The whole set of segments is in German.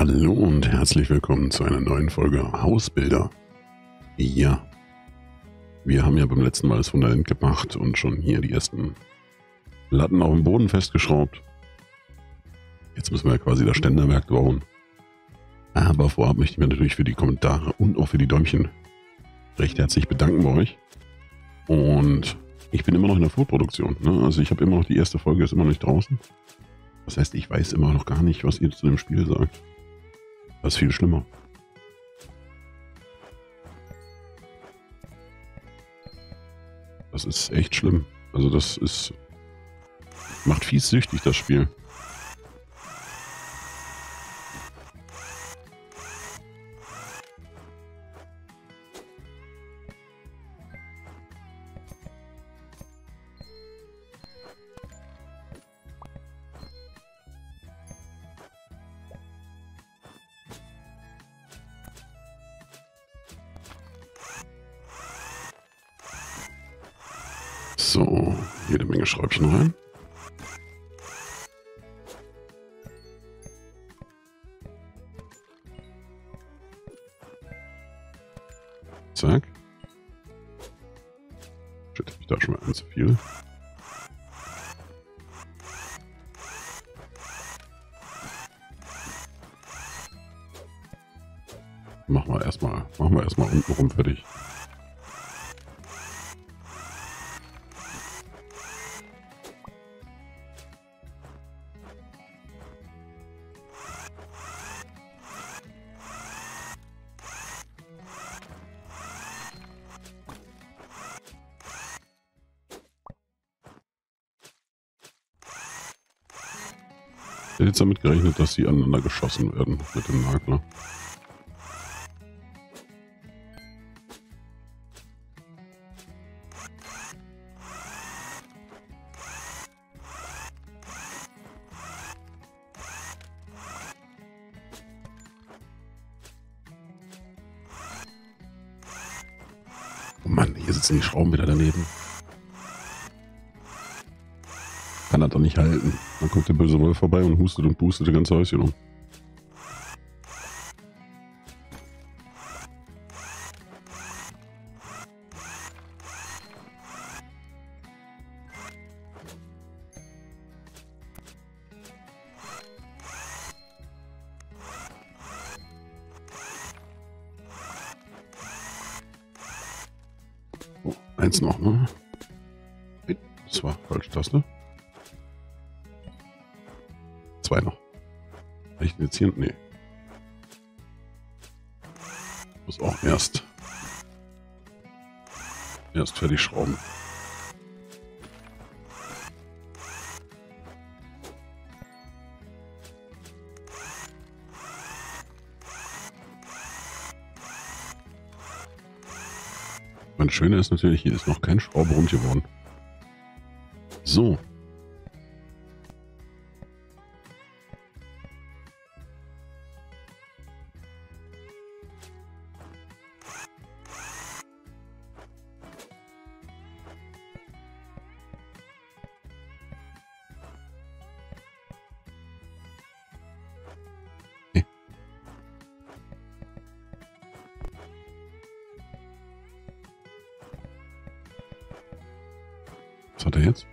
Hallo und herzlich willkommen zu einer neuen Folge Hausbilder. Ja, wir haben ja beim letzten Mal das Fundament gemacht und schon hier die ersten Latten auf dem Boden festgeschraubt. Jetzt müssen wir ja quasi das Ständerwerk bauen. Aber vorab möchte ich mich natürlich für die Kommentare und auch für die Däumchen recht herzlich bedanken bei euch. Und ich bin immer noch in der Vorproduktion, ne? Also ich habe immer noch, die erste Folge ist immer noch nicht draußen. Das heißt, ich weiß immer noch gar nicht, was ihr zu dem Spiel sagt. Das ist viel schlimmer. Das ist echt schlimm. Also das ist... macht fies süchtig, das Spiel. So, jede Menge Schräubchen rein. Zack. Shit, hab ich da schon mal ein zu viel. Machen wir erstmal unten rum fertig. Ich hätte jetzt damit gerechnet, dass sie aneinander geschossen werden mit dem Nagler. Oh Mann, hier sitzen die Schrauben wieder daneben. Kann das doch nicht halten. Dann kommt der böse Wolf vorbei und hustet und pustet das ganze Häuschen um. Oh, eins noch, ne? Das war falsche Taste. Zwei noch. Ich jetzt hier? Nee. Muss auch erst fertig schrauben. Mein Schöner ist natürlich, hier ist noch kein Schraube rund geworden. So. Was hat er jetzt?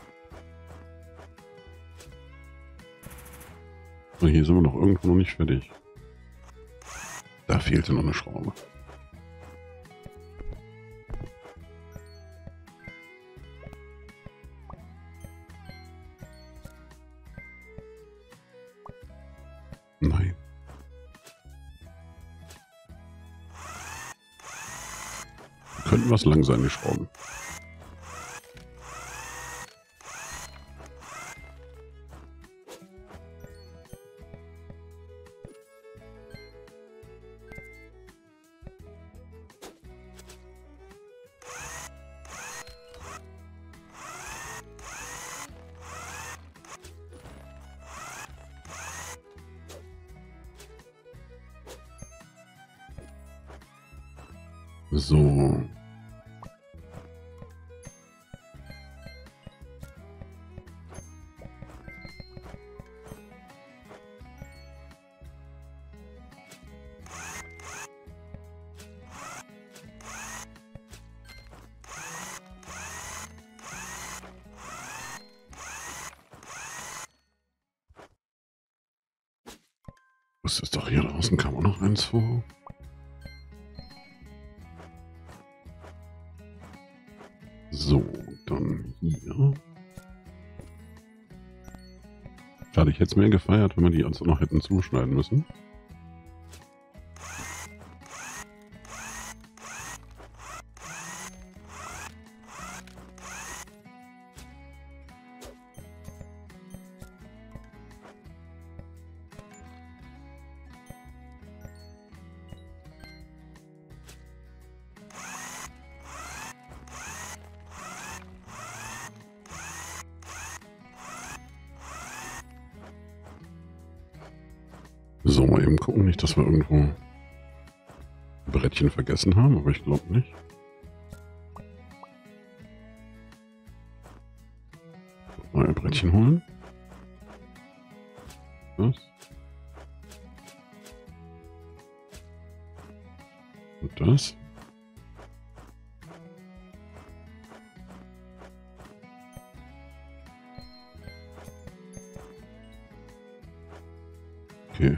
So, hier sind wir noch irgendwo noch nicht fertig. Da fehlte noch eine Schraube. Nein. Könnten was lang sein, die Schrauben. So. Das ist doch hier draußen, kam auch noch eins vor. So, dann hier. Schade, ich hätte es mehr gefeiert, wenn wir die uns noch hätten zuschneiden müssen. So, mal eben gucken, nicht, dass wir irgendwo ein Brettchen vergessen haben, aber ich glaube nicht. Mal ein Brettchen holen. Das. Und das. Okay.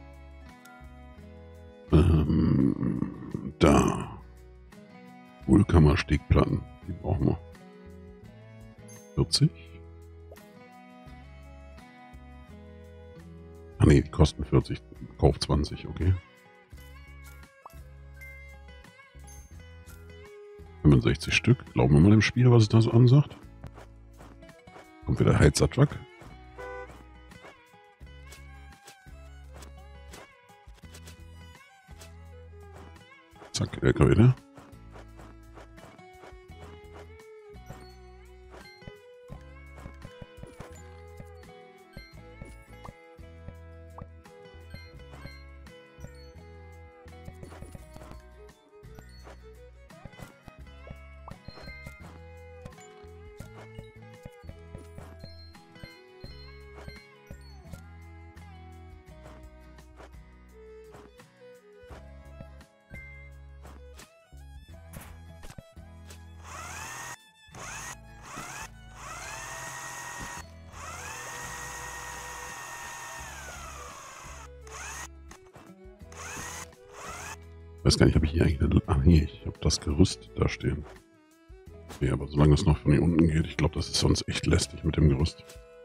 Da. Wohlkammer-Stegplatten. Die brauchen wir. 40. Ah ne, die kosten 40. Kauf 20, okay. 65 Stück. Glauben wir mal dem Spiel, was es da so ansagt. Kommt wieder Heizattrack. Zack, LKW. Ich weiß gar nicht, habe ich hier eigentlich... Ach nee, ich habe das Gerüst da stehen. Okay, aber solange es noch von hier unten geht, ich glaube, das ist sonst echt lästig mit dem Gerüst.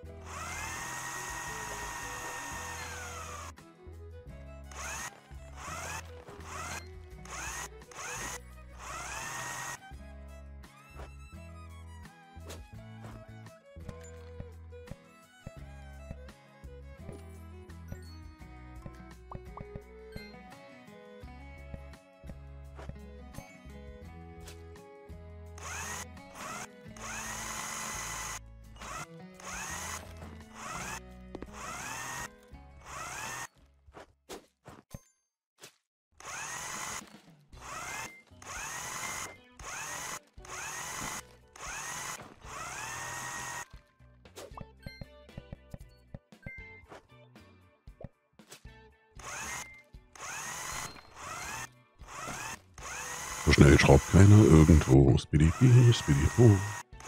So schnell schraubt keiner irgendwo. Spiddy-Bee, Spiddy-Bo.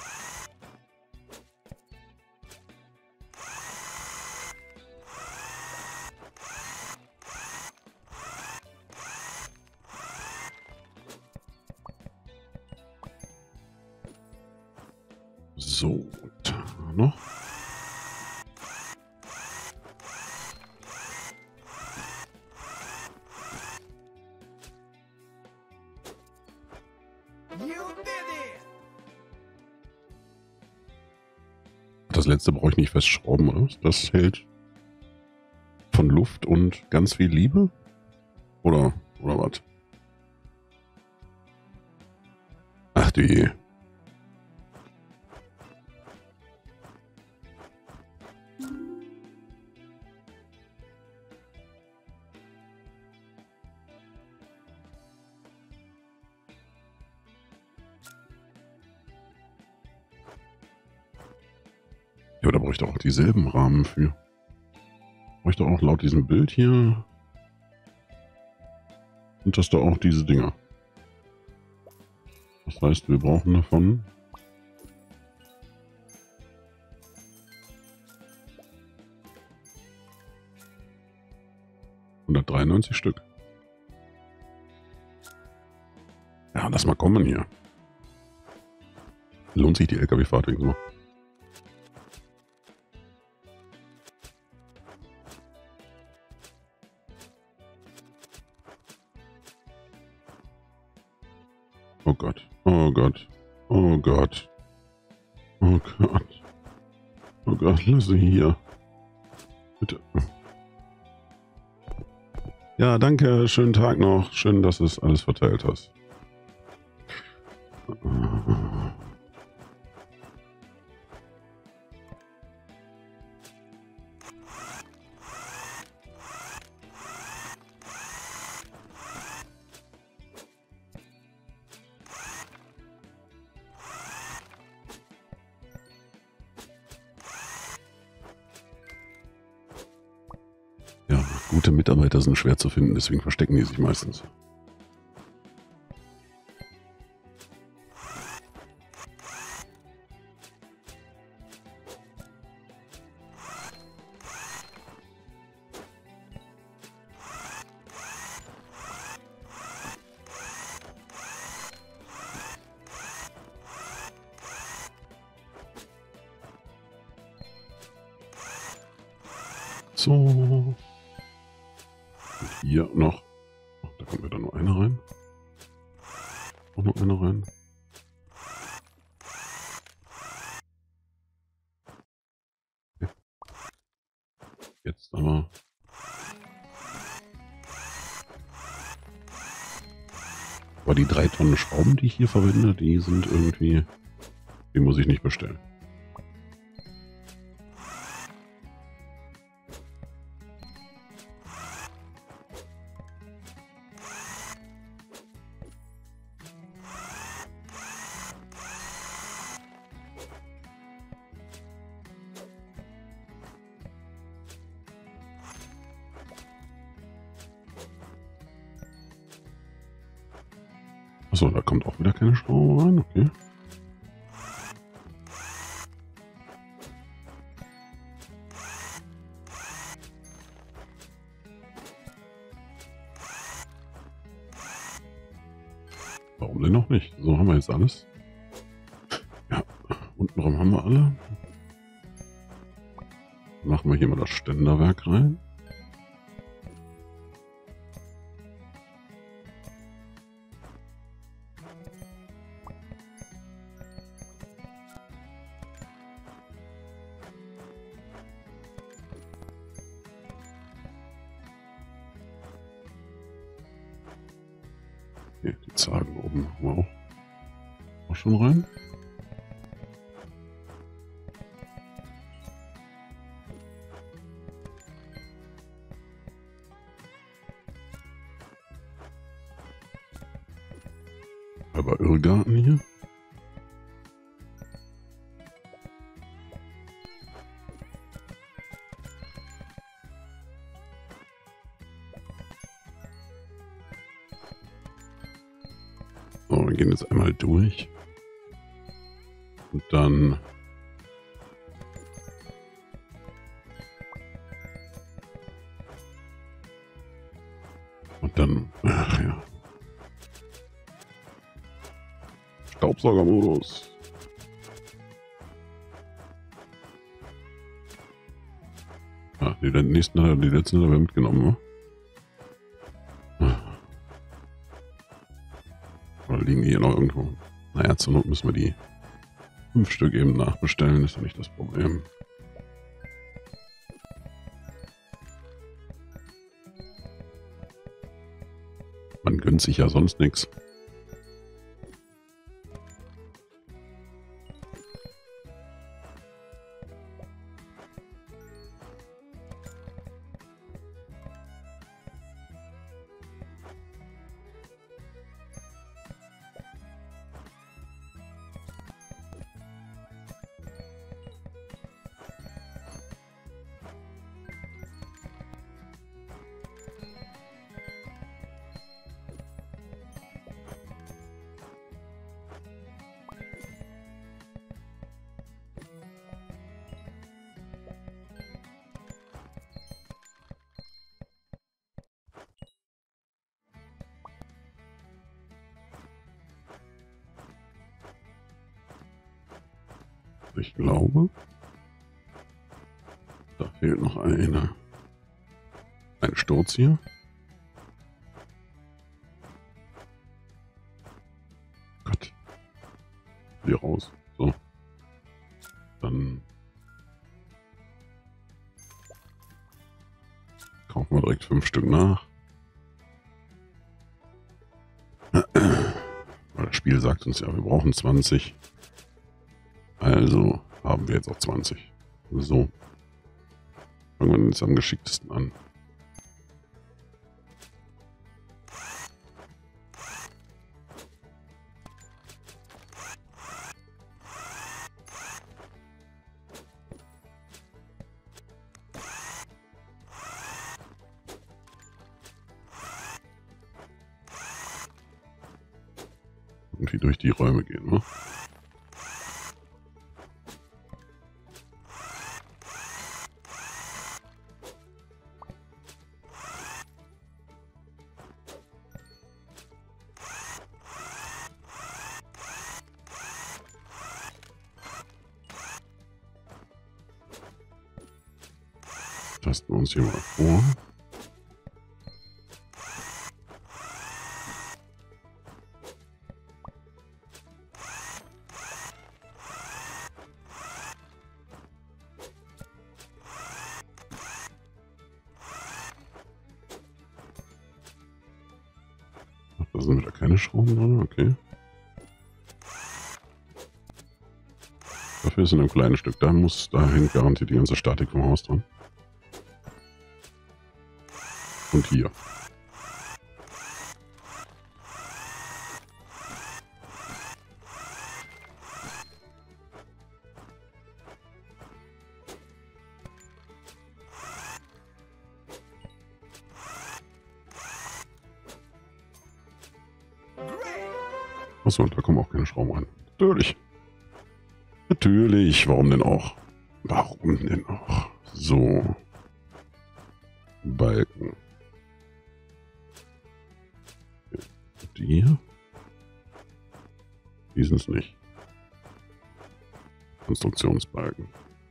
So, da noch. Das letzte brauche ich nicht festschrauben, oder? Das hält von Luft und ganz viel Liebe? Oder was? Ach du je. Ja, da brauche ich doch auch dieselben Rahmen für. Brauche ich doch auch laut diesem Bild hier. Und das da auch diese Dinger. Das heißt, wir brauchen davon. 193 Stück. Ja, lass mal kommen hier. Lohnt sich die LKW-Fahrt wegen so. Oh Gott, oh Gott, oh Gott, oh Gott, oh Gott, lass sie hier. Bitte. Ja, danke, schönen Tag noch. Schön, dass du es alles verteilt hast. Ja, gute Mitarbeiter sind schwer zu finden, deswegen verstecken die sich meistens. So. Und hier noch. Ach, da kommt wieder nur einer rein. Auch noch einer rein. Okay. Jetzt aber. Aber die 3 Tonnen Schrauben, die ich hier verwende, die sind irgendwie. Die muss ich nicht bestellen. Achso, da kommt auch wieder keine Schraube rein, okay. Warum denn noch nicht? So, haben wir jetzt alles. Ja, untenrum haben wir alle. Machen wir hier mal das Ständerwerk rein. Okay, die Zagen oben haben wir auch schon rein. Aber Irrgarten hier. So, wir gehen jetzt einmal durch. Und dann... Ach ja. Staubsaugermodus. Ah, die letzten haben wir mitgenommen, ne? Oder liegen die hier noch irgendwo? Naja, zur Not müssen wir die 5 Stück eben nachbestellen, ist ja nicht das Problem. Man gönnt sich ja sonst nichts. Ich glaube, da fehlt noch ein Sturz hier. Gott. Hier raus. So. Dann kaufen wir direkt 5 Stück nach. Das Spiel sagt uns ja, wir brauchen 20. Also haben wir jetzt auch 20. So. Fangen wir jetzt am geschicktesten an. Irgendwie durch die Räume gehen, ne? Tasten wir uns hier mal vor. Da sind wieder keine Schrauben drin, okay. Dafür ist in einem kleinen Stück, da hängt garantiert die ganze Statik vom Haus dran. Und hier. Achso, und da kommen auch keine Schrauben rein. Natürlich. Natürlich. Warum denn auch? Warum denn auch? So. Balken. Die hier? Die sind es nicht. Konstruktionsbalken.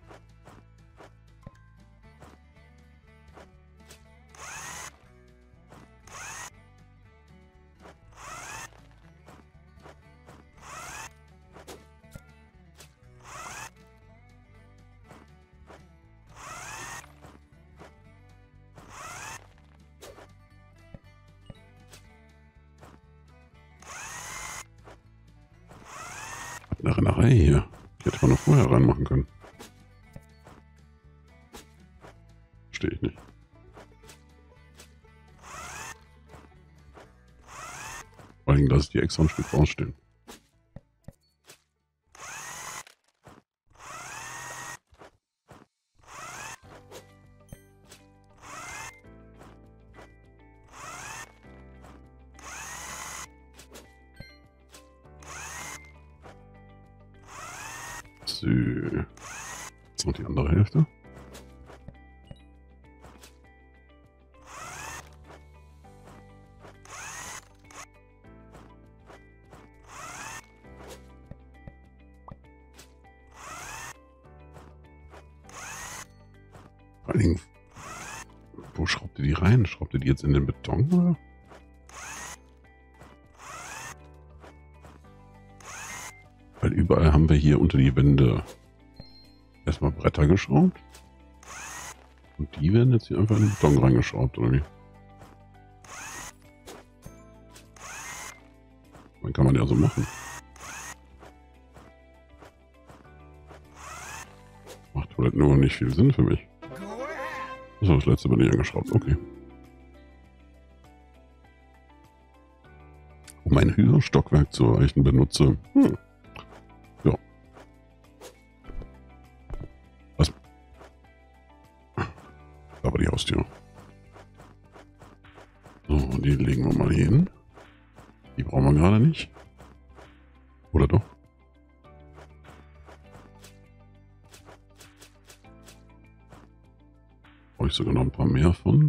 Eine Rennerei hier. Die hätte man noch vorher reinmachen können. Verstehe ich nicht. Vor allem, dass die extra ein Stück rausstehen. So. Jetzt noch die andere Hälfte. Vor allen Dingen, wo schraubt ihr die rein? Schraubt ihr die jetzt in den Beton, oder? Weil überall haben wir hier unter die Wände erstmal Bretter geschraubt. Und die werden jetzt hier einfach in den Beton reingeschraubt, oder wie? Dann kann man ja so machen. Macht halt nur nicht viel Sinn für mich. So, das letzte bin ich angeschraubt, okay. Um ein höheres Stockwerk zu erreichen, benutze... Ja. Was? Da war die Haustür. So, die legen wir mal hier hin. Die brauchen wir gerade nicht. Oder doch? Brauche ich sogar noch ein paar mehr von.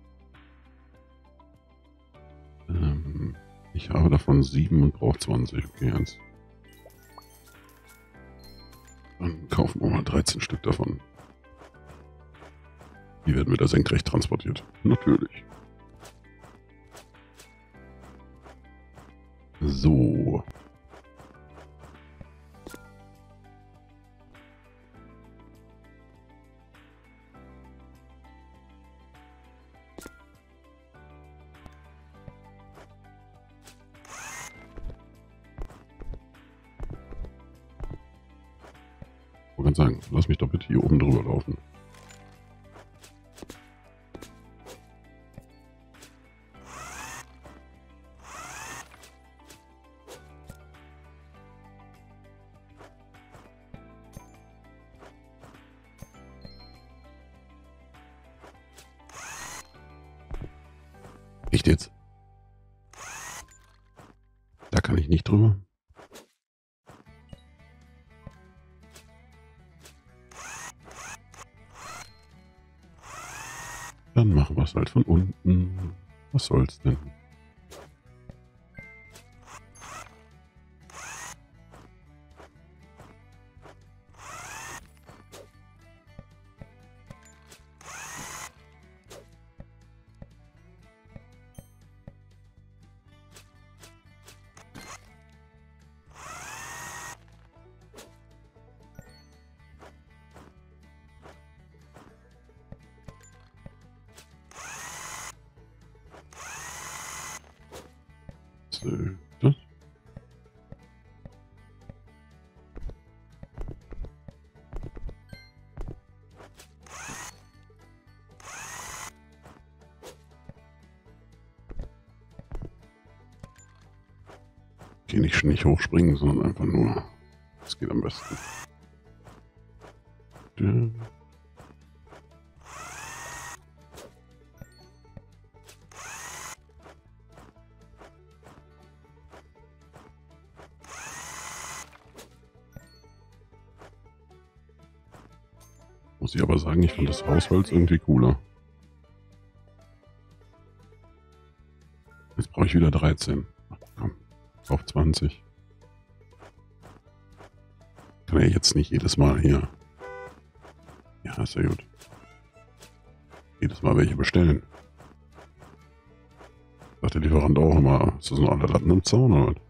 Ich habe davon 7 und brauche 20. Okay, 1, 2, Dann kaufen wir mal 13 Stück davon. Die werden wieder senkrecht transportiert. Natürlich. So. Ich wollte sagen, lass mich doch bitte hier oben drüber laufen. Echt jetzt? Da kann ich nicht drüber. Dann machen wir es halt von unten. Was soll's denn? So, das. Okay, nicht hochspringen, sondern einfach nur. Das geht am besten. Muss ich aber sagen, ich fand das Hausholz irgendwie cooler. Jetzt brauche ich wieder 13. Ach, komm, auf 20. Kann ja jetzt nicht jedes Mal hier. Ja, ist ja gut. Jedes Mal welche bestellen. Sagt der Lieferant auch immer, ist das noch alle Latten im Zaun oder was?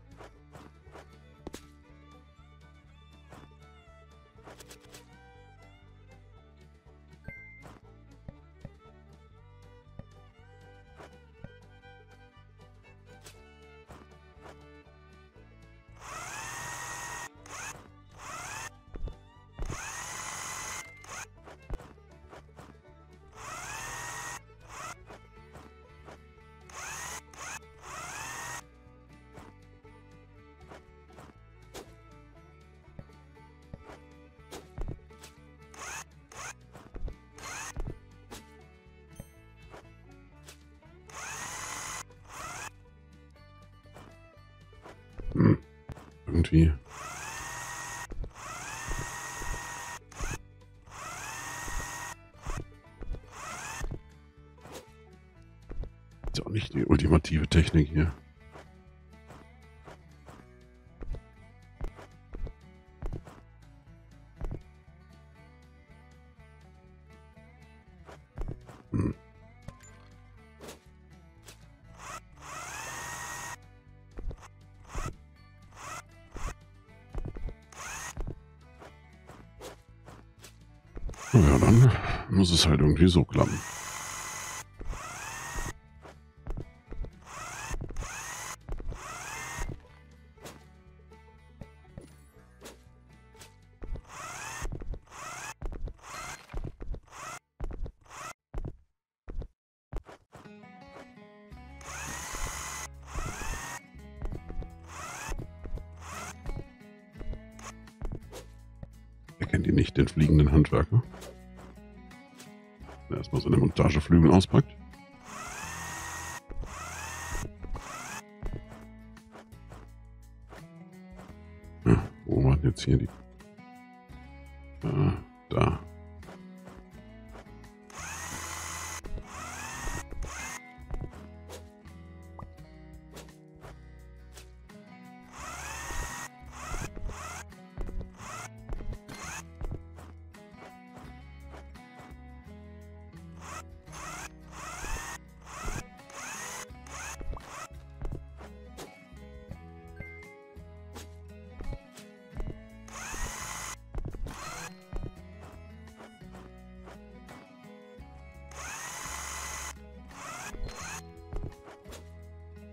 Irgendwie. Ist ja auch nicht die ultimative Technik hier. Ja, dann muss es halt irgendwie so klappen. Erkennt ihr nicht den fliegenden Handwerker? Der erstmal seine Montageflügel auspackt. Ja, wo waren jetzt hier die? Da.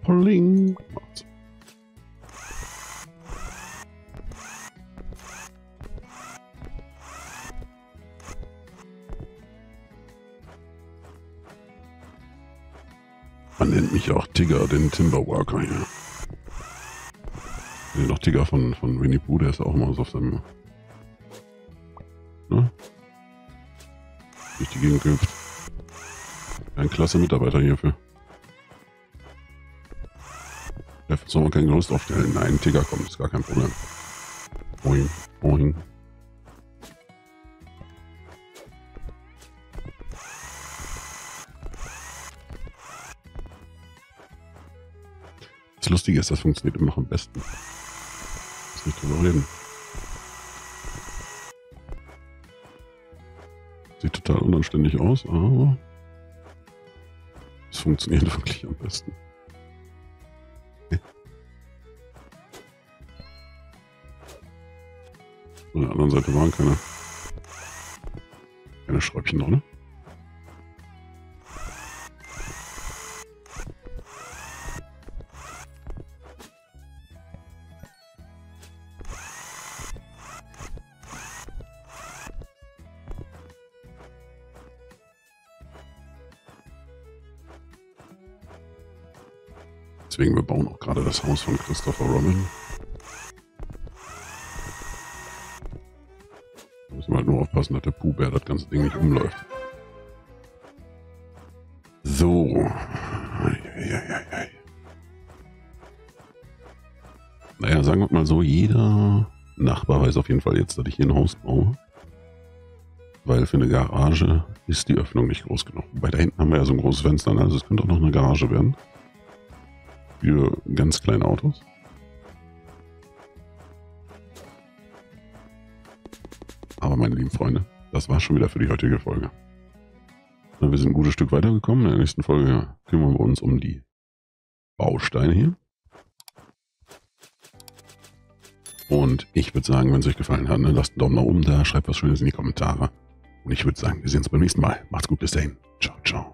Pling. Macht's. Man nennt mich auch Tigger, den Timberwalker hier. Den noch Tigger von Winnie Pooh, der ist auch mal so auf seinem... Ne? Durch die Gegend gehüpft. Ein klasse Mitarbeiter hierfür. Jetzt soll man kein Gerüst aufstellen. Nein, Tigger kommt, ist gar kein Problem. Boing, boing. Das Lustige ist, das funktioniert immer noch am besten. Muss nicht drüber reden. Sieht total unanständig aus, aber es funktioniert wirklich am besten. Von der anderen Seite waren keine Schräubchen drin. Deswegen, wir bauen auch gerade das Haus von Christopher Robin. Da müssen wir halt nur aufpassen, dass der Pooh-Bär das ganze Ding nicht umläuft. So. Naja, sagen wir mal so, jeder Nachbar weiß auf jeden Fall jetzt, dass ich hier ein Haus baue. Weil für eine Garage ist die Öffnung nicht groß genug. Wobei da hinten haben wir ja so ein großes Fenster, also es könnte auch noch eine Garage werden. Für ganz kleine Autos. Aber meine lieben Freunde, das war schon wieder für die heutige Folge. Wir sind ein gutes Stück weitergekommen. In der nächsten Folge kümmern wir uns um die Bausteine hier. Und ich würde sagen, wenn es euch gefallen hat, lasst einen Daumen nach oben da, schreibt was Schönes in die Kommentare. Und ich würde sagen, wir sehen uns beim nächsten Mal. Macht's gut, bis dahin. Ciao, ciao.